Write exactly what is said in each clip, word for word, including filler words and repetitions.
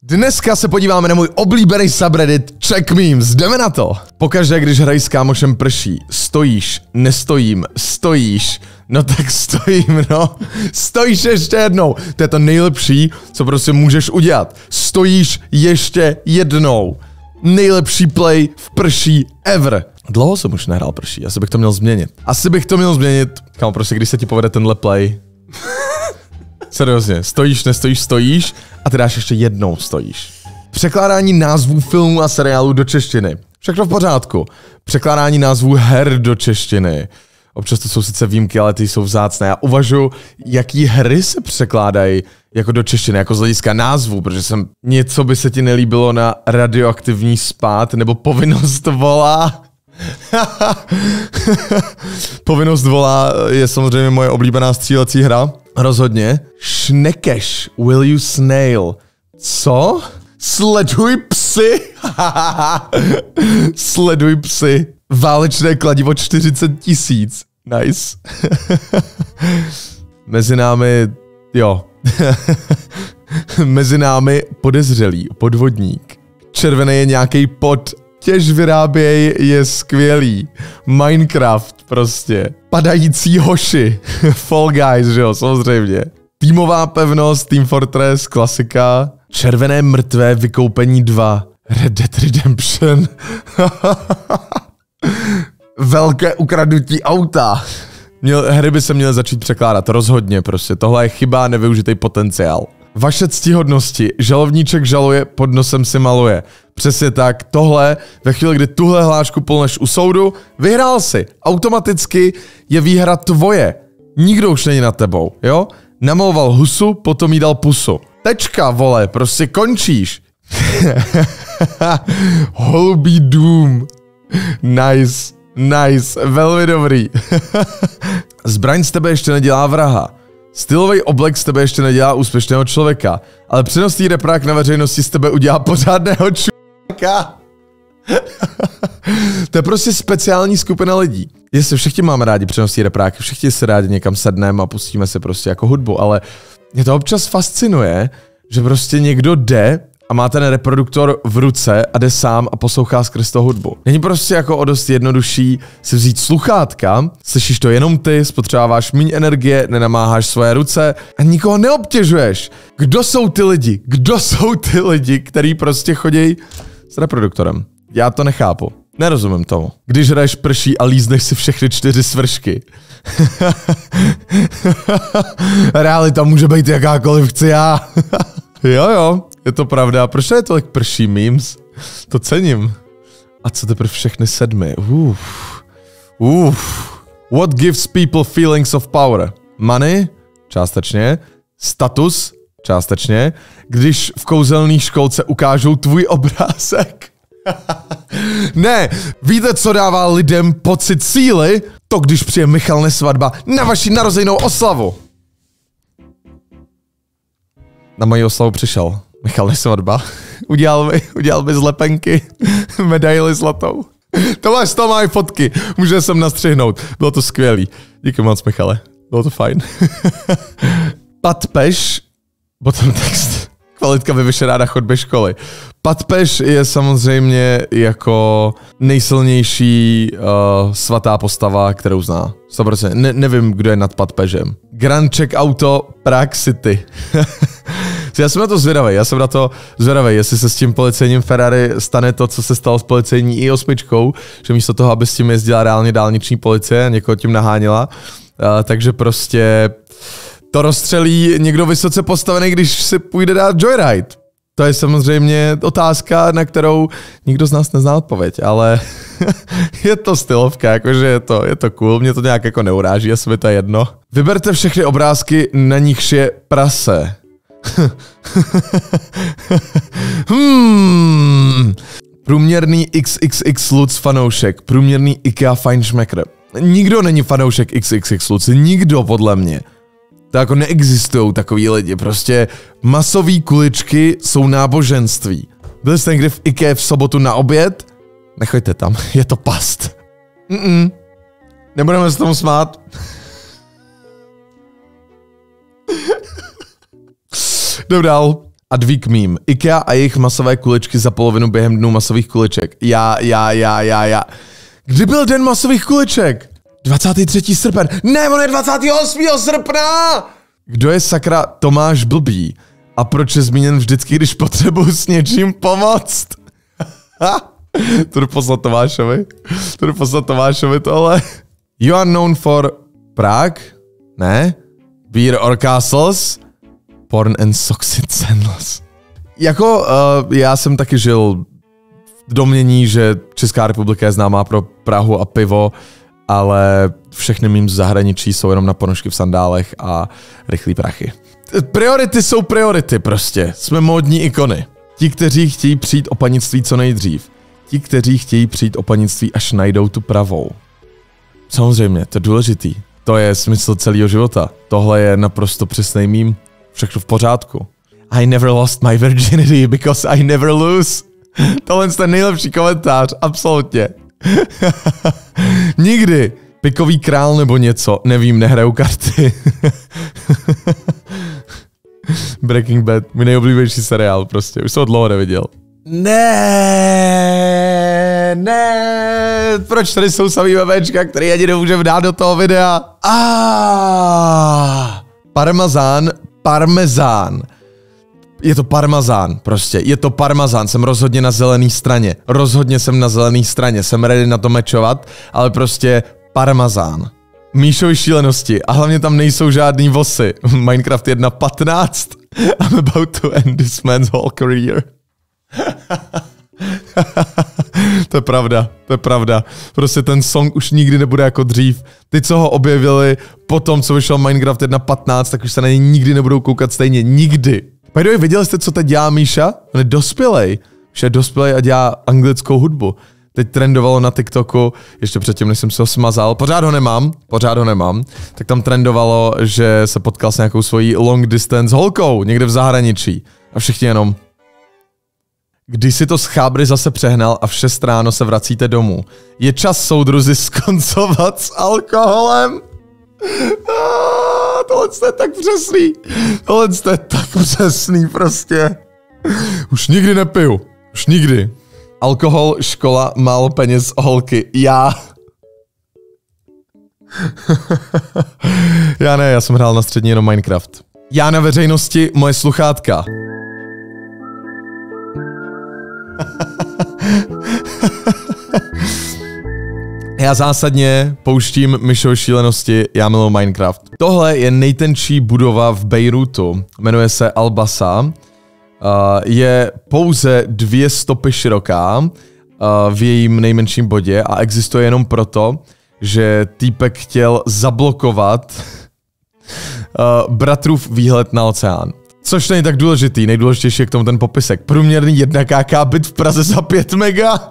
Dneska se podíváme na můj oblíbený subreddit Check Memes, jdeme na to. Pokaždé, když hrají s kámošem prší, stojíš, nestojím, stojíš, no tak stojím, no. Stojíš ještě jednou, to je to nejlepší, co prostě můžeš udělat. Stojíš ještě jednou. Nejlepší play v prší ever. Dlouho jsem už nehrál prší, asi bych to měl změnit. Asi bych to měl změnit, kámo, prostě když se ti povede tenhle play. Seriózně, stojíš, nestojíš, stojíš a ty dáš ještě jednou stojíš. Překládání názvů filmů a seriálů do češtiny. Všechno v pořádku. Překládání názvů her do češtiny. Občas to jsou sice výjimky, ale ty jsou vzácné. Já uvažuji, jaký hry se překládají jako do češtiny, jako z hlediska názvů, protože jsem něco by se ti nelíbilo na Radioaktivní spát, nebo Povinnost volá. Povinnost volá je samozřejmě moje oblíbená střílecí hra. Rozhodně. Šnekeš, will you snail? Co? Sleduj psy? Sleduj psy. Válečné kladivo čtyřicet tisíc. Nice. Mezi námi, jo. Mezi námi podezřelý, podvodník. Červený je nějaký pod. Těž vyráběj je skvělý. Minecraft prostě. Padající hoši. Fall Guys, že jo, samozřejmě. Týmová pevnost, Team Fortress, klasika. Červené mrtvé vykoupení dva. Red Dead Redemption. Velké ukradnutí auta. Měl, hry by se měly začít překládat, rozhodně prostě. Tohle je chyba, nevyužitý potenciál. Vaše ctihodnosti, žalovníček žaluje, pod nosem si maluje. Přesně tak, tohle, ve chvíli, kdy tuhle hlášku polneš u soudu, vyhrál si. Automaticky je výhra tvoje. Nikdo už není nad tebou, jo? Namaloval husu, potom jí dal pusu. Tečka, vole, prostě končíš. Holubí dům. Nice, nice, velmi dobrý. Zbraň z tebe ještě nedělá vraha. Stylový oblek z tebe ještě nedělá úspěšného člověka, ale přenosný reprák na veřejnosti z tebe udělá pořádného člověka. To je prostě speciální skupina lidí. Jestli všichni máme rádi přenosný reprák, všichni se rádi někam sedneme a pustíme se prostě jako hudbu, ale mě to občas fascinuje, že prostě někdo jde a má ten reproduktor v ruce a jde sám a poslouchá skrz to hudbu. Není prostě jako o dost jednodušší si vzít sluchátka, slyšíš to jenom ty, spotřebáváš míň energie, nenamáháš svoje ruce a nikoho neobtěžuješ. Kdo jsou ty lidi? Kdo jsou ty lidi, kteří prostě chodí s reproduktorem? Já to nechápu. Nerozumím tomu. Když hraješ prší a lízneš si všechny čtyři svršky. Realita může být jakákoliv chci já. Jo, jo, je to pravda. Proč je tolik prší memes? To cením. A co teprve všechny sedmi? Uf. Uf. What gives people feelings of power? Money? Částečně. Status? Částečně. Když v kouzelné školce ukážou tvůj obrázek. Ne, víte, co dává lidem pocit síly? To, když přijde Michal Nesvadba na vaši narozenou oslavu. Na moji oslavu přišel Michal Nesvadba. Udělal mi, udělal mi z lepenky medaili zlatou. Tohle z toho mají fotky, můžu sem nastřihnout. Bylo to skvělý. Díky moc, Michale. Bylo to fajn. Patpeš, bottom text. Kvalitka vyvěšená na chodbě školy. Patpeš je samozřejmě jako nejsilnější uh, svatá postava, kterou zná. sto procent. Ne, nevím, kdo je nad Patpežem. Grand Check Auto Prague City. Já jsem na to zvědavý, já jsem na to zvědavý, jestli se s tím policejním Ferrari stane to, co se stalo s policejní i osm, že místo toho, aby s tím jezdila reálně dálniční policie a někoho tím naháněla, uh, takže prostě to rozstřelí někdo vysoce postavený, když si půjde dát joyride. To je samozřejmě otázka, na kterou nikdo z nás nezná odpověď, ale je to stylovka, jakože je to, je to cool, mě to nějak jako neuráží, asi mi to je jedno. Vyberte všechny obrázky, na nichž je prase. hmm. Průměrný X X X Lutz fanoušek, průměrný IKEA Feinschmecker. Nikdo není fanoušek X X X Lutz, nikdo podle mě. To jako neexistují takový lidi, prostě masový kuličky jsou náboženství. Byli jste někdy v IKEA v sobotu na oběd? Nechoďte tam, je to past. Mm-mm. Nebudeme se tomu smát. Jdem dál. Advík meme. IKEA a jejich masové kuličky za polovinu během dnů masových kuliček. Já, já, já, já, já. Kdy byl den masových kuliček? dvacátého třetího srpen. Ne, on je dvacátého osmého srpna! Kdo je sakra Tomáš Blbý? A proč je zmíněn vždycky, když potřebuji s něčím pomoct? To jdu poslat Tomášovi. To jdu poslat Tomášovi tohle. You are known for Prague? Ne? Beer or castles? Porn and Soxit Sandals. Jako uh, já jsem taky žil v domnění, že Česká republika je známá pro Prahu a pivo, ale všechny mým z zahraničí jsou jenom na ponožky v sandálech a rychlý prachy. Priority jsou priority prostě. Jsme módní ikony. Ti, kteří chtějí přijít o panictví co nejdřív. Ti, kteří chtějí přijít o panictví, až najdou tu pravou. Samozřejmě, to je důležitý. To je smysl celého života. Tohle je naprosto přesný mím. Všechno v pořádku. I never lost my virginity because I never lose. Tohle je ten nejlepší komentář, absolutně. Nikdy. Pikový král nebo něco, nevím, nehraju karty. Breaking Bad, můj nejoblíbenější seriál prostě, už jsem ho dlouho neviděl. Ne, ne, proč tady jsou samý bebečka, který ani nemůžeme dát do toho videa? Ah, parmazán, parmezán. Je to parmazán, prostě, je to parmazán, jsem rozhodně na zelené straně, rozhodně jsem na zelené straně, jsem ready na to mečovat, ale prostě parmazán. Míšovi šílenosti a hlavně tam nejsou žádný vosy. Minecraft jedna patnáct. I'm about to end this man's whole career. To je pravda, to je pravda. Prostě ten song už nikdy nebude jako dřív. Ty, co ho objevili po tom, co vyšel Minecraft jedna patnáct, tak už se na něj nikdy nebudou koukat stejně. Nikdy. By the way, viděli jste, co teď dělá Míša? On je dospělej. Už je dospělej a dělá anglickou hudbu. Teď trendovalo na TikToku, ještě předtím, než jsem se ho smazal, pořád ho nemám, pořád ho nemám, tak tam trendovalo, že se potkal s nějakou svojí long distance holkou někde v zahraničí. A všichni jenom... Když si to z Chábry zase přehnal a v šest ráno se vracíte domů, je čas, soudruzi, skoncovat s alkoholem? Ah, tohle je tak přesný, tohle je tak přesný prostě. Už nikdy nepiju, už nikdy. Alkohol, škola, málo peněz, holky. Já. Já ne, já jsem hrál na střední jenom Minecraft. Já na veřejnosti, moje sluchátka. Já zásadně pouštím Myšovi šílenosti, já miluji Minecraft. Tohle je nejtenčí budova v Bejrutu. Jmenuje se Albasa. Uh, je pouze dvě stopy široká uh, v jejím nejmenším bodě a existuje jenom proto, že týpek chtěl zablokovat uh, bratrův výhled na oceán. Což není tak důležitý, nejdůležitější je k tomu ten popisek. Průměrný jedna ká ká byt v Praze za pět mega.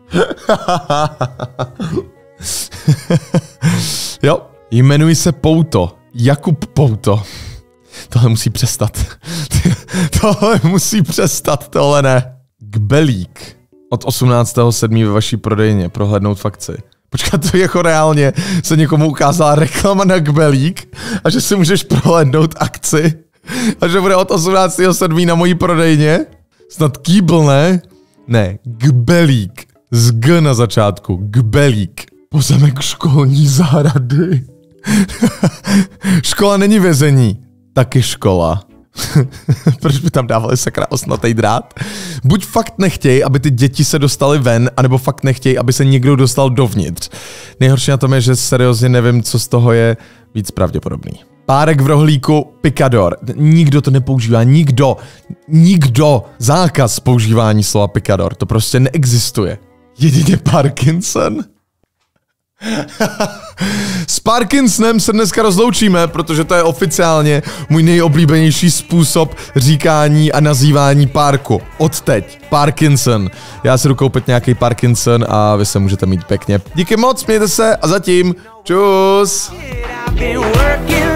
Jo, jmenuji se Pouto. Jakub Pouto. Tohle musí přestat. Tohle musí přestat, tohle ne. Gbelík. Od osmnáctého sedmého ve vaší prodejně. Prohlédnout fakci. Počkat, to jako reálně se někomu ukázala reklama na Gbelík a že si můžeš prohlédnout akci a že bude od osmnáctého sedmého na mojí prodejně. Snad Kýbl, ne? Ne, Gbelík. Z G na začátku. Gbelík. Pozemek školní zahrady. Škola není vězení. Taky škola. Proč by tam dávali sakra osnatý drát? Buď fakt nechtějí, aby ty děti se dostaly ven, anebo fakt nechtějí, aby se někdo dostal dovnitř. Nejhorší na tom je, že seriózně nevím, co z toho je víc pravděpodobný. Párek v rohlíku, picador. Nikdo to nepoužívá, nikdo. Nikdo. Zákaz používání slova picador. To prostě neexistuje. Jedině Parkinson. S Parkinsonem se dneska rozloučíme, protože to je oficiálně můj nejoblíbenější způsob říkání a nazývání párku. Odteď. Parkinson. Já si jdu koupit nějaký Parkinson a vy se můžete mít pěkně. Díky moc, mějte se a zatím čus.